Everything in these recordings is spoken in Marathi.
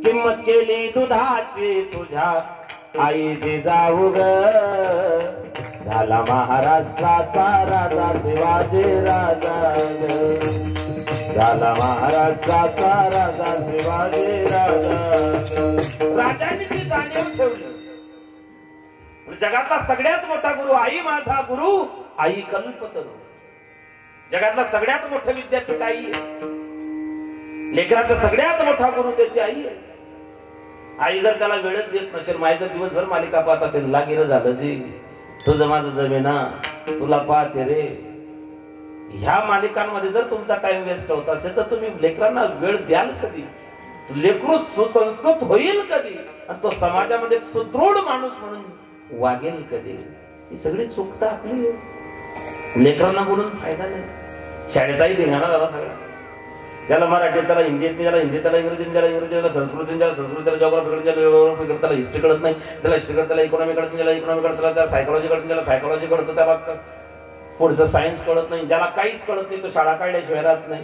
किंमत केली दुधाची तुझ्या आई जिजाऊ ग झाला महाराष्ट्राचा राजा शिवाजी राजा ग झाला महाराष्ट्राचा राजा शिवाजी राजा राजांनी ती जाणीव ठेवली जगातला सगळ्यात मोठा गुरु आई माझा गुरु आई कल्पतरू जगातला सगळ्यात मोठं विद्यापीठ आई आहे लेकराचा सगळ्यात मोठा गुरु त्याची आई आहे आई जर त्याला वेळच देत नसेल माई जर दिवसभर मालिका पाहत असेल लागिर झालं जी तुझं माझं जमेना तुला पाहते रे ह्या मालिकांमध्ये जर तुमचा टाइम वेस्ट होत असेल तर तुम्ही लेकरांना वेळ द्याल कधी लेकरू सुसंस्कृत होईल कधी आणि तो समाजामध्ये सुदृढ माणूस म्हणून वागेल कधी ही सगळी चुकता आपली लेकरांना बोलून फायदा नाही शाळेचाही धिंगाणा झाला सगळा ज्याला मराठी त्याला हिंदी ज्याला हिंदी त्याला इंग्रजी ज्याला इंग्रजी त्याला संस्कृती ज्याला संस्कृत त्याला जॉग्राफी ज्याला त्याला हिस्ट्री कळत नाही त्याला हिस्ट्री कळत त्याला इकॉनॉमी कळत ज्याला इकॉनॉमी कळत त्याला सायकोलॉजी कळत ज्याला सायकोलॉजी कळतं त्याला पुढचं सायन्स कळत नाही ज्याला काहीच कळत नाही तो शाळा काढल्याशिवाय राहत नाही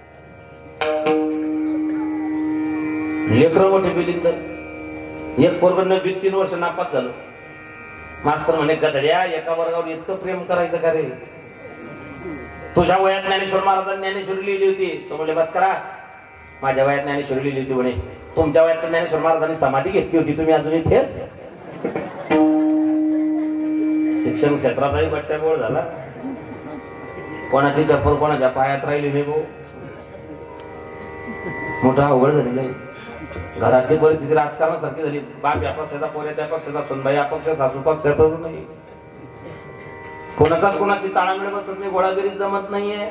लेकरं मोठे बिलिंग तर एक पोरगं 3 वर्ष नापास झालं मास्तर म्हणे गधड्या एका वर्गावर इतकं प्रेम करायचं का रे तुझ्या वयात ज्ञानेश्वर महाराजांनी ज्ञानेश्वरी लिहिली होती तो म्हणजे बस करा माझ्या वयात ज्ञानेश्वरी लिहिली होती म्हणे तुमच्या वयात ज्ञानेश्वर महाराजांनी समाधी घेतली होती तुम्ही अजूनही इथेच शिक्षण क्षेत्राचाही बट्ट्याबोळ झाला कोणाची चप्पल कोणाच्या पायात राहिली नाही भाऊ मोठा अवघड झालेला आहे घरातली परिस्थिती राजकारणासारखी झाली बाप या पक्षाचा पोऱ्या त्या पक्षाचा सुनबाई अपक्ष सासू पक्षातच नाही कोणाचाच कोणाची ताळमेळ बसत नाही गोळागिरी जमत नाहीये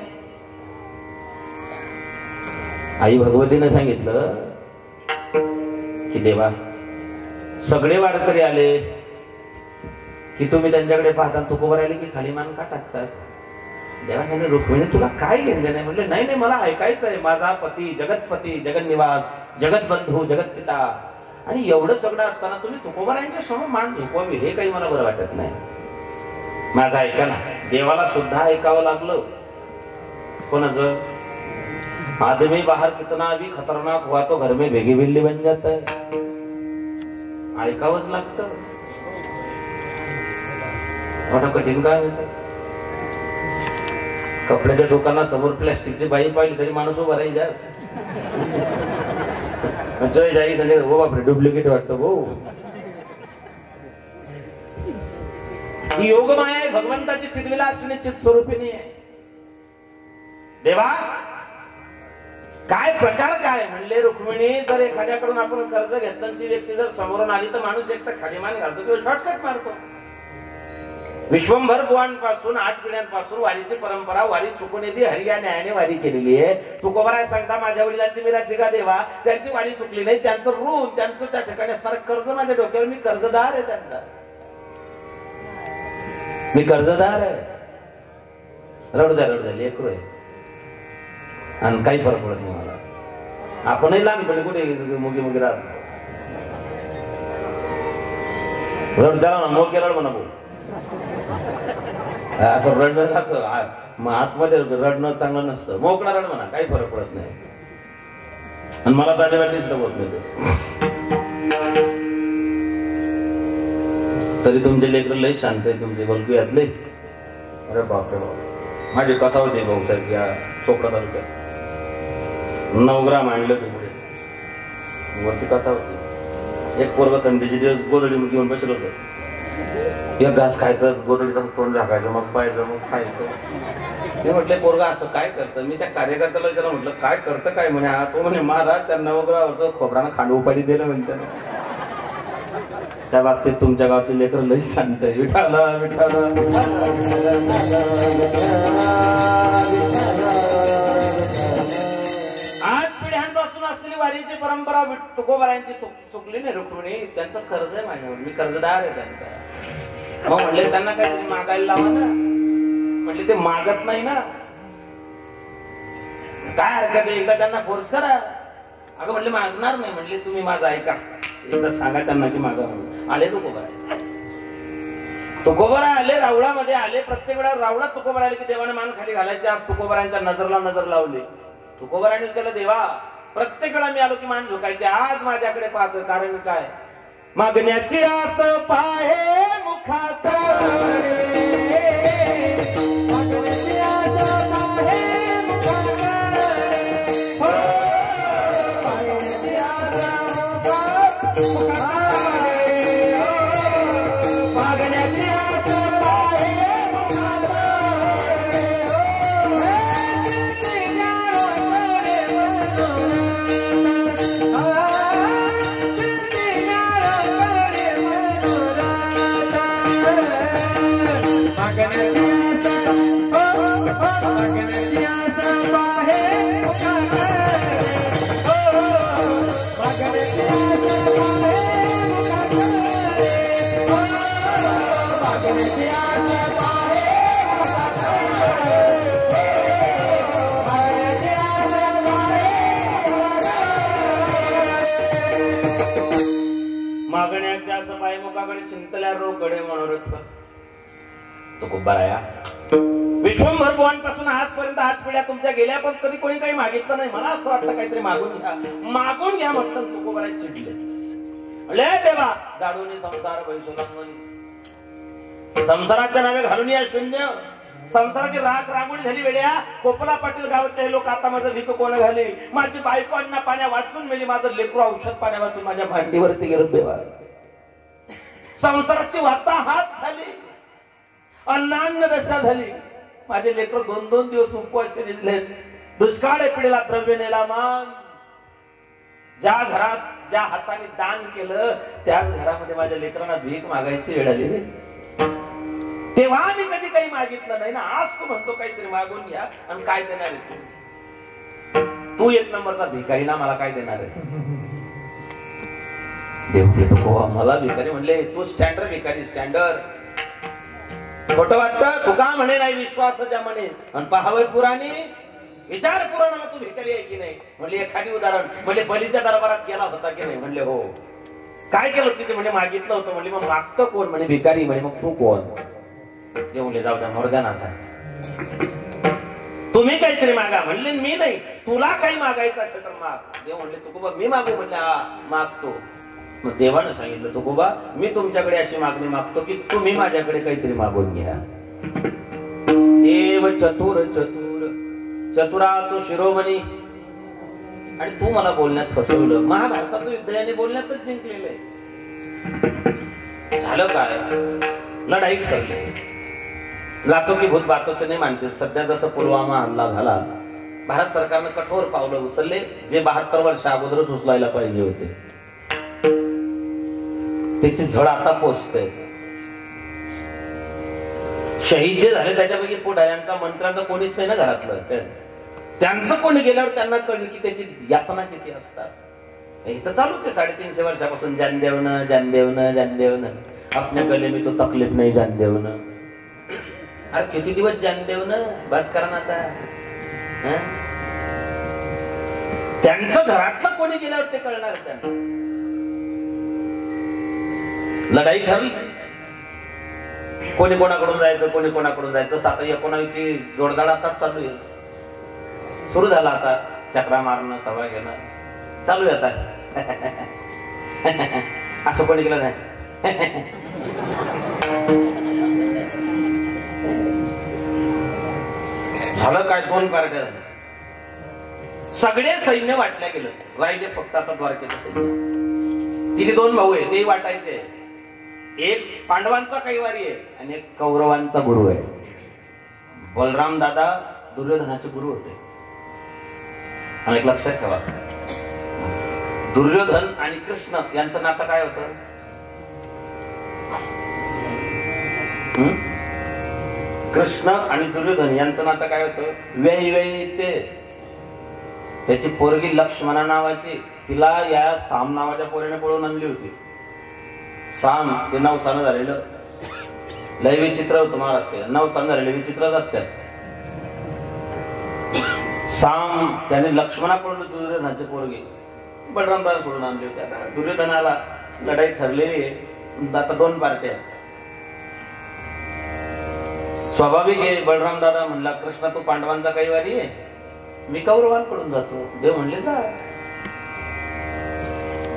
आई भगवतीने सांगितलं की देवा सगळे वारकरी आले की तुम्ही त्यांच्याकडे पाहता तुकोबर आले की खाली मान का टाकतात देवा सांगितलं रुक्मिणी तुला काय घेणं नाही म्हटलं नाही मला ऐकायचं आहे माझा पती जगतपती जगन्निवास जगतबंधू जगतपिता आणि एवढं सगळं असताना तुम्ही तुकोबरायांच्या समोर मान झुकवावी हे काही मला बरं वाटत नाही माझं ऐका ना देवाला सुद्धा ऐकावं लागलं कोणाचं आदमी बाहर कितना भी खतरनाक हुआ तो घर में भेगी बिल्ली बन जाता है ऐकावंच लागतं मोठं कठीण काय होतं कपड्याच्या दुकाना समोर प्लॅस्टिकची बाई पाहिली तरी माणूस उभा राहील जास्त जय जाई म्हणजे हो बापरे डुप्लिकेट वाटतं भाऊ ही योगमाया आहे भगवंताची चितविलास चित स्वरूपिणी आहे देवा काय प्रकार काय म्हणले रुक्मिणी जर एखाद्याकडून आपण कर्ज घेतलं ती व्यक्ती जर समोरून आली तर माणूस एक तर खालीमान घालतो किंवा शॉर्टकट मारतो विश्वंभर बुवांपासून 8 पिढ्यांपासून वारीची परंपरा वारी चुकून येते हरिया न्यायाने वारी केलेली आहे तुकोबराय सांगता माझ्या वडिलांची मिरासी का देवा त्यांची वारी चुकली नाही त्यांचं ऋण त्यांचं त्या ठिकाणी असणारं कर्ज माझ्या डोक्यावर मी कर्जदार आहे त्यांचा मी कर्जदार आहे रडू द्या लेकरू आहे आणि काही फरक पडत नाही मला आपणही लहानपणी कुठे मुगी राहत रड द्या ना मोके रड म्हणा भाऊ असं रडणं असं आतमध्ये रडणं चांगलं नसतं मोकळा रड म्हणा काही फरक पडत नाही आणि मला तर डिस्टर्ब होत नाही तरी तुमचे लेकर लय शांत आहे तुमचे बलकू यातले अरे बापरे बाप माझी कथा होती भाऊसाहेब या चोपडा तालुक्यात 9 ग्राम आणलं ते पुढे वरती कथा होती एक पोरग थंडीचे दिवस गोधडी घेऊन बसलं होतं एक घास खायचं गोधडीचं तोंड झाकायचं मग पाहायचं मग खायचं ते म्हटले पोरगा असं काय करतं मी त्या कार्यकर्त्याला त्याला म्हटलं काय करतं काय म्हणे तो म्हणे महाराज त्या 9 ग्रामाचं खोबरानं खांड उपाडी दिलं म्हणते त्या बाबतीत तुमच्या गावचे लेकर लई शांत आहे विठाला विठाला पिढ्यांपासून असलेली वारीची परंपरा तुकोबरायांची चुकली नाही रुक्मिणी त्यांचं कर्ज आहे माझ्यावर मी कर्जदार आहे त्यांचा मग म्हणले त्यांना काहीतरी मागायला लावा ना म्हणले ते मागत नाही ना काय हरकत आहे एकदा त्यांना फोर्स करा अगं म्हणले मागणार नाही म्हणले तुम्ही माझं ऐका एकदा सांगा त्यांना की मागा म्हणून आले तुकोबरा आले रावळामध्ये आले प्रत्येक वेळा रावळा तुकोबरा आले की देवाने मान खाली घालायचे आज तुकोबरांच्या नजरला नजर लावली तुकोबराने विचारलं देवा प्रत्येक वेळा मी आलो की मान झुकायचे. आज माझ्याकडे पाहतोय, कारण काय? मागण्याची आस पाहे मुखात, मागण्याची आस पाहे मुखात, मागण्याची आस मागण्याची आस पाहे मुखात, मागण्याच्या पायमुखाकडे चिंतल्या रोकडे मनोरथ तो खूप बराया. विश्वंभर बुवांपासून आजपर्यंत 8 पिढ्या तुमच्या गेल्या, पण कधी कोणी काही मागितलं नाही. मला असं वाटतं काहीतरी मागून घ्या, मागून घ्या म्हटलं. तुको बराय चिडले, ले देवा जाडून संसार बैसोलांगणी, संसाराच्या नावे घालून या शून्य. संसाराची राख रांगोळी झाली वेड्या. कोपला पाटील गावचे लोक आता माझं भीक कोण घाली. माझी बायको अन्न पाण्या वाचून मेली, माझं लेकरू औषध पाण्या वाचून माझ्या भांडीवरती गेलं देवा. संसाराची वाताहात झाली, अन्नान्न दशा झाली. माझे लेकर 2-2 दिवस उपवासी निघले. दुष्काळ पिढीला द्रव्य नेला मान. ज्या घरात ज्या हाताने दान केलं त्याच घरामध्ये माझ्या लेकरांना भीक मागायची वेळ आली. तेव्हा मी कधी काही मागितलं नाही ना. आज तू म्हणतो काहीतरी मागून घ्या, आणि काय देणार आहे तू? 1 नंबरचा भिकारी ना, मला काय देणार आहे? देव मला भिकारी म्हणले. तू स्टँडर्ड भिकारी, स्टँडर्ड. खोटं वाटतं तू का म्हणे नाही विश्वासाच्या म्हणे, आणि पहावय पुराणी विचार पुराणाला तू भिकारी आहे की नाही? म्हणले एखादी उदाहरण. म्हणजे बलीच्या दरबारात गेला होता की नाही? म्हणले हो. काय केलं तिथे? म्हणजे मागितलं होतं. म्हणजे मग मागतं कोण? म्हणे भिकारी. म्हणे मग तू कोण? देव म्हणले जाऊ द्या, मर्द्या नाथा, तुम्ही काहीतरी मागा. म्हणले मी नाही, तुला काही मागायचं असेल तर माग. देव म्हणले तुकोबा मी मागू? म्हणले हा मागतो. मग देवानं सांगितलं तुकोबा मी तुमच्याकडे अशी मागणी मागतो की तुम्ही माझ्याकडे काहीतरी मागून घ्या. देव चतुर चतुर चतुरा तो शिरोमणी. आणि तू मला बोलण्यात फसवलं. महाभारताचं युद्ध याने बोलण्यातच जिंकलेलं आहे. झालं काय? लढाई ठरली. लातो की भूत बातों से नाही मानते. सध्या जसं पुलवामा हल्ला झाला, भारत सरकारनं कठोर पावलं उचलले जे 72 वर्ष अगोदरच उचलायला पाहिजे होते. त्याची झळ आता पोचते. शहीद जे झाले त्याच्यापैकी पुढाऱ्यांचा मंत्र्यांचा कोणीच नाही ना घरातलं. त्यांचं कोणी गेल्यावर त्यांना कळलं की त्याची यातना किती असतात. इथं चालूच आहे 350 वर्षापासून. जान देवनं जान देवनं जान देवनं, अपने गले में तो तकलीफ नाही जान देवनं. अरे किती दिवस जान देवनं, बस करा ना आता. त्यांचं घरातलं कोणी गेल्यावर ते कळणार त्यांना. लढाई ठरली. कोणी कोणाकडून जायचं, कोणी कोणाकडून जायचं. 19 जोरदार आता चालू आहे. सुरू झाला आता चक्रा मारणं, सभा घेणं चालू आहे आता. असं कोणी केलं नाही. झालं काय? 2 पार्ट्या झाल्या. सगळे सैन्य वाटल्या गेलं. राहिले फक्त आता द्वारकेचं सैन्य. तिथे 2 भाऊ आहे, ते वाटायचे. एक पांडवांचा कैवारी आहे आणि एक कौरवांचा गुरु आहे. बलराम दादा दुर्योधनाचे गुरु होते. आणि एक लक्षात ठेवा, दुर्योधन आणि कृष्ण यांचं नातं काय होतं? कृष्ण आणि दुर्योधन यांचं नातं काय होतं? वेळी वेळी ते. त्याची पोरगी लक्ष्मणा नावाची, तिला या साम नावाच्या पोरीने पळून आणली होती. साम ते नवसानं झालेलं लय विचित्र होतं महाराष्ट्र. नवसानं झालेले विचित्रच असतात. साम त्याने लक्ष्मणा पडलं दुर्योधनाची पोरगी, बलरामदादा सोडून आणली होती. आता दुर्योधनाला लढाई ठरलेली आहे. आता 2 पार्ट्या. स्वाभाविक आहे. बलराम दादा म्हणला कृष्णा तू पांडवांचा कैवारी आहे, मी कौरवांकडून जातो. देव म्हणले जा.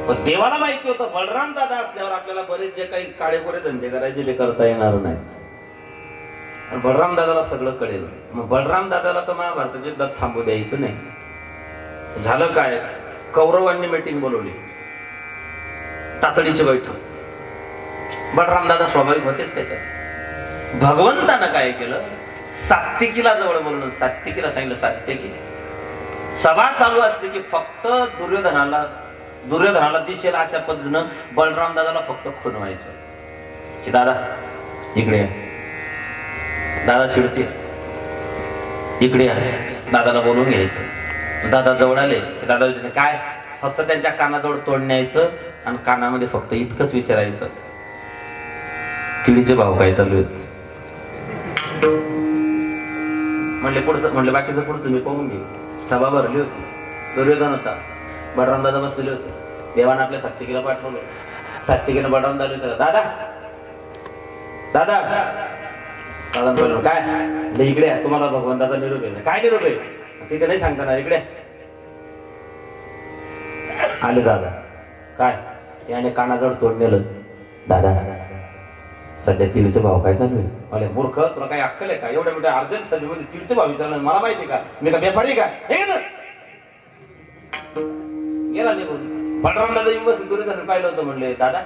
पण देवाला माहिती होतं बलराम दादा असल्यावर आपल्याला बरेच जे काही काळेकोरे धंदे करायचे ते करता येणार नाही. बलराम दादाला सगळं कळेल. मग बलराम दादाला तर महाभारताचे युद्धात थांबू द्यायचं नाही. झालं काय, कौरवांनी मीटिंग बोलवली, तातडीची बैठक. बलराम दादा स्वाभाविक होतेच त्याच्यात. भगवंतानं काय केलं, सात्विकीला जवळ बोलवलं. सात्विकीला सांगितलं, सात्विकी सभा चालू असली की फक्त दुर्योधनाला दिसेल अशा पद्धतीनं बलराम दादाला फक्त खुणवायचं की दादा इकडे या. दादा चिडते, इकडे आहे. दादाला बोलून घ्यायचं. दादा जवळ आले की दादा काय, फक्त त्यांच्या कानाजवळ तोंड न्यायचं आणि कानामध्ये फक्त इतकंच विचारायचं, केळीचे भाव काय चालू आहेत. म्हणले पुढचं, म्हणले बाकीचं पुढचं मी पाहून घे. सभा भरली होती. दुर्योधन होता, बलराम दादा बसलेले होते. देवानं आपल्या सात्विकीला पाठवलं. सात्विकीनं बलराम दादा विचारलं, दादा दादा दादा बोललो काय, इकडे तुम्हाला भगवंताचा निरोप आहे. काय निरोप आहे, तिथे नाही सांगता ना, इकडे आले. दादा काय, याने कानाजवळ तोंड नेलं. दादा सध्या तिळचे भाव काय चालू आहे. अरे मूर्ख, तुला काही अक्कल आहे का, एवढ्या मोठ्या अर्जंट सभेमध्ये तिळचे भाव विचारलं, मला माहिती का, मी का व्यापारी का. हे गेला निघून. बलराम दादा येऊन बसले. दुर्योधन पाहिलं होतं. म्हणले दादा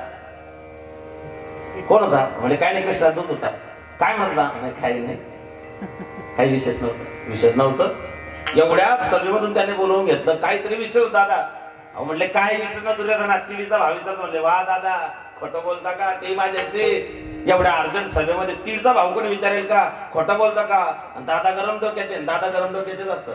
कोण होता. म्हणजे काय नाही, कृष्णा दूत होता. काय म्हणता, काही नाही, काही विशेष नव्हतं. विशेष नव्हतं. एवढ्या सभेमधून त्याने बोलवून घेतलं, काहीतरी विषय होता. दादा अहो म्हणले काय विषय ना, दुर्योधना तिळीचा भाव विचारतो. म्हणले वा दादा, खोटं बोलता का, ते माझ्याशी एवढ्या अर्जंट सभेमध्ये तीळचा भाव कोणी विचारेल का, खोटं बोलता का. दादा गरम डोक्याचे, दादा गरम डोक्याचेच असतात.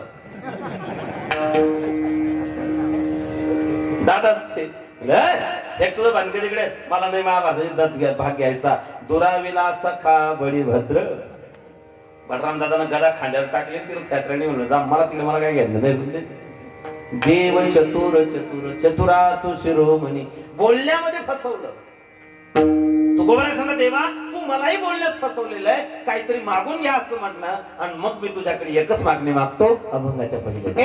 दादा एक तुझं भानके तिकडे, मला नाही महाभारतात भाग घ्यायचा. दुराविला सखा बळी भद्र. बलराम दादानं गदा खांद्यावर टाकले. तीर्थयात्राने म्हणलं जा, मला तिकडे मला काय घ्यायचं नाही. देव चतुर चतुर चतुरा तू शिरोमणी. बोलण्यामध्ये फसवलं. तू गोबरा सांगा, देवा तू मलाही बोलण्यात फसवलेलं आहे, काहीतरी मागून घ्या असं म्हणणं. आणि मग मी तुझ्याकडे एकच मागणी मागतो, अभंगाच्या पहिले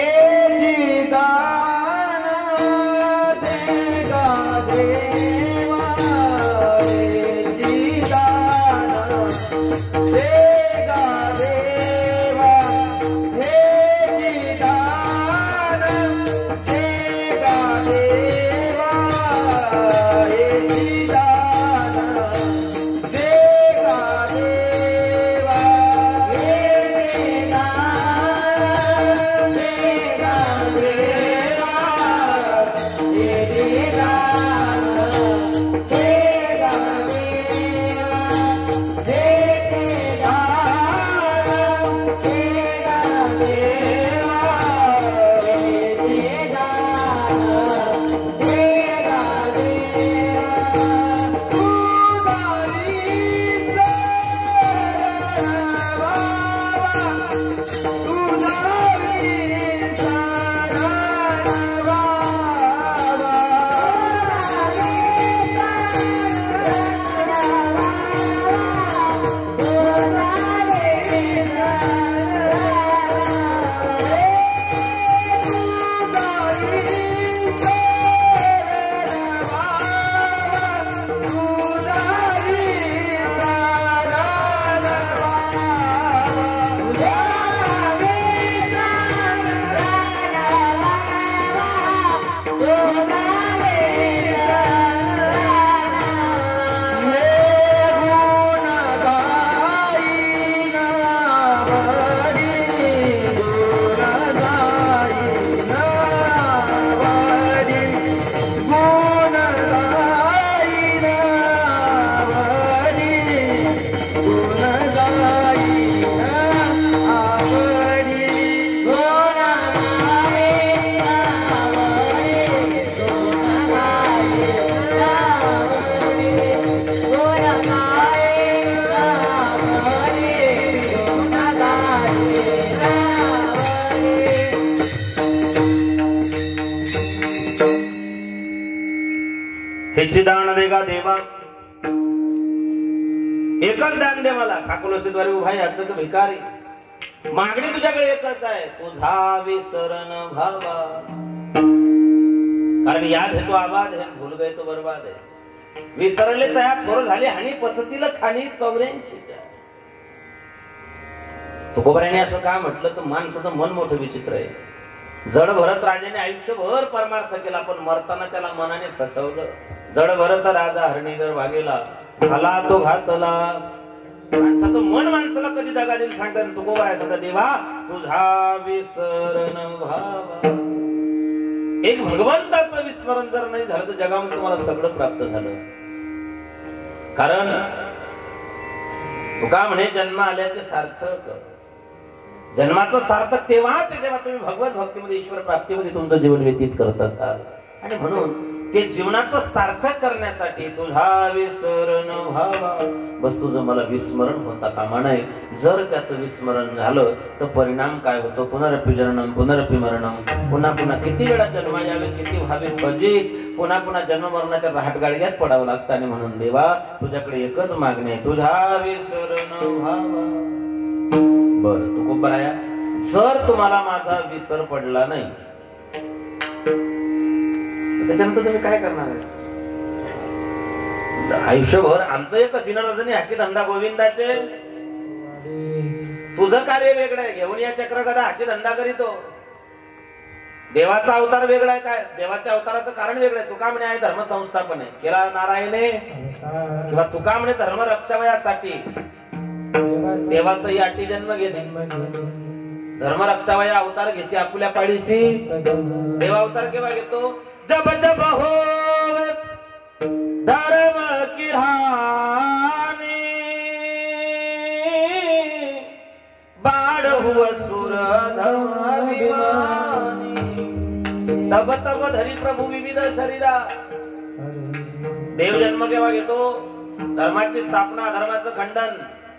हेची दान देगा देवा, एकच दान दे मला. ठाकुरद्वारे उभा याचक भिकारी. मागणी तुझ्याकडे एकच आहे, तुझा विसरण भावा. कारण याद है तो आबाद है, भूल गए तो बर्बाद है. विसरले तया थोर झाले हानी पचतील खाणी 84च्या. तुकोबाराने असं काय म्हटलं तर माणसाचं मन मोठं विचित्र आहे. जड भरत राजाने आयुष्यभर परमार्थ केला, पण मरताना त्याला मनाने फसवलं. जड भरत राजा हरणीगर भागेला, झाला तो घातला. माणसाचं मन माणसाला कधी दगा देईल सांगतात तुकोबाराय सांगता, देवा तुझा विसरण व्हावा. एक भगवंताचं विस्मरण जर नाही झालं तर जगामध्ये तुम्हाला सगळं प्राप्त झालं. कारण तुका म्हणे जन्म आल्याचे सार्थक. जन्माचं सार्थक तेव्हाच जेव्हा तुम्ही भगवत भक्तीमध्ये ईश्वर प्राप्तीमध्ये तुमचं जीवन व्यतीत करत असाल. आणि म्हणून ते जीवनाचं सार्थक करण्यासाठी तुझा विसरण व्हावा. बस तुझं मला विस्मरण होता कामा नये. जर त्याचं विस्मरण झालं तर परिणाम काय होतो? पुनरपि जननम पुनरपि मरणम. पुन्हा पुन्हा किती वेळा जन्म यावे, किती व्हावे फजित. पुन्हा पुन्हा जन्म मरणाच्या रहाटगाडग्यात पडावं लागतं. आणि म्हणून देवा तुझ्याकडे एकच मागणी आहे, तुझा विसरण व्हावा. बर तुकोबाराया, जर तुम्हाला माझा विसर पडला नाही त्याच्यानंतर तुम्ही काय करणार आहे? आयुष्यभर आमचं एक दिनरजनी ह्याची धंदा गोविंदाचे. तुझं कार्य वेगळं आहे, घेऊन या चक्रगदा ह्याची धंदा करीतो. देवाचा अवतार वेगळा आहे. काय देवाच्या अवताराचं कारण वेगळं आहे. तुका म्हणे आहे धर्म संस्थापन आहे केला नारायणे, किंवा तुका म्हणे धर्म रक्षावयासाठी देवाचा याटी जन्म घेणे. धर्म रक्षावया अवतार घेशी आपल्या पाडीशी. देवा अवतार केव्हा घेतो? जब जब हो धर्म की हानी, बाढ़ हुआ सुर धर्माभिमानी. तब तब धरी प्रभू विविध शरीरा. देव जन्म केव्हा घेतो? धर्माची स्थापना, धर्माचं खंडन.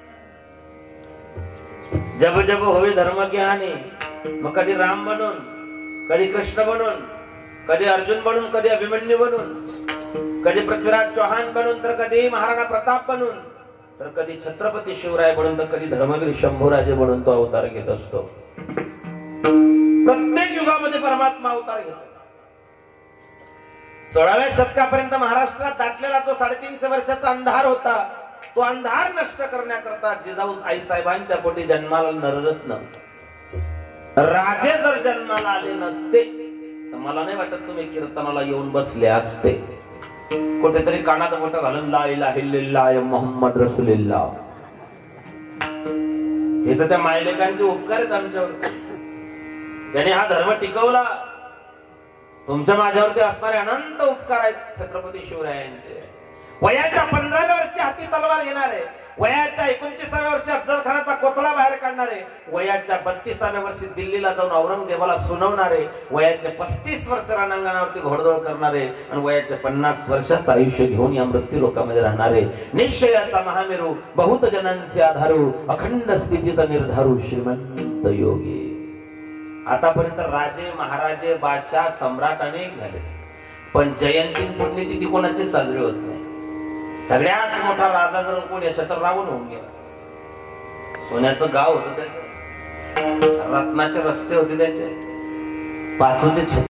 जब जब होवे धर्म की हानी. मग कधी राम बनून, कधी कृष्ण बनून, कधी अर्जुन बनून, कधी अभिमन्यू बनून, कधी पृथ्वीराज चौहान बनून, तर कधी महाराणा प्रताप बनून, तर कधी छत्रपती शिवराय बनून, तर कधी धर्मवीर शंभूराजे बनून तो अवतार घेत असतो. प्रत्येक युगामध्ये परमात्मा अवतार घेतो. 16व्या शतकापर्यंत महाराष्ट्रात दाटलेला तो 350 वर्षाचा अंधार होता. तो अंधार नष्ट करण्याकरता जिजाऊ आईसाहेबांच्या पोटी जन्माला नररत्न राजे जर जन्माला आले नसते तर मला नाही वाटत तुम्ही कीर्तनाला येऊन बसले असते. कुठेतरी कानात मोठं घालून ला इलाहा इल्लल्लाह मुहम्मद रसूलुल्लाह. हे तर त्या मायलेकांचे उपकार आहेत आमच्यावर. त्याने हा धर्म टिकवला. तुमच्या माझ्यावरती असणारे अनंत उपकार आहेत छत्रपती शिवरायांचे. वयाच्या 15व्या वर्षी हाती तलवार घेणारे, वयाच्या 29व्या वर्षी अफजल खानाचा कोथळा बाहेर काढणारे, वयाच्या 32व्या वर्षी दिल्लीला जाऊन औरंगजेबाला सुनावणारे, वयाच्या 35 वर्ष रणांगणावरती घोडदौड करणारे आणि वयाच्या 50 वर्षाचं आयुष्य घेऊन या मृत्यू लोकांमध्ये राहणारे, निश्चयाचा महामेरू, बहुत जनांचे आधारू, अखंड स्थितीचा निर्धारू श्रीमंत योगी. आतापर्यंत राजे महाराजे बादशाह सम्राट अनेक झाले, पण जयंती पुण्यतिथी कोणाची साजरी होत नाही. सगळ्यात मोठा राजा जर कोण असेल तर रावण होऊन गेला. सोन्याचं गाव होतं त्याचं, रत्नाचे रस्ते होते त्याचे, पाचूचे